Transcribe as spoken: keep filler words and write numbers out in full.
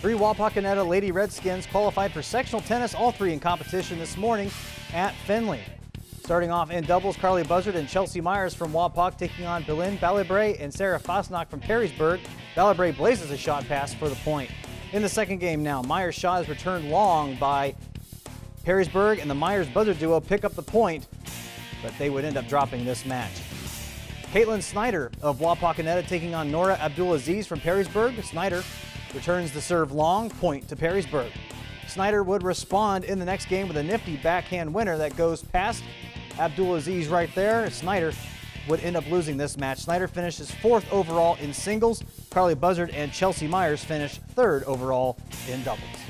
Three Wapakoneta Lady Redskins qualified for sectional tennis, all three in competition this morning at Findlay. Starting off in doubles, Carly Buzzard and Chelsea Myers from Wapak taking on Belen Balibray and Sarah Fosnock from Perrysburg. Balibray blazes a shot pass for the point. In the second game now, Myers' shot is returned long by Perrysburg, and the Myers-Buzzard duo pick up the point, but they would end up dropping this match. Caitlin Snyder of Wapakoneta taking on Nora Abdulaziz from Perrysburg. Snyder returns the serve long, point to Perrysburg. Snyder would respond in the next game with a nifty backhand winner that goes past Abdulaziz right there. Snyder would end up losing this match. Snyder finishes fourth overall in singles. Carly Buzzard and Chelsea Myers finish third overall in doubles.